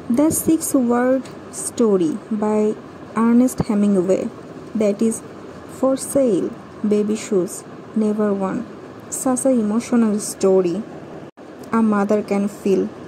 The Six-Word Story by Ernest Hemingway, that is For Sale, Baby Shoes, Never Worn. Such an emotional story. A mother can feel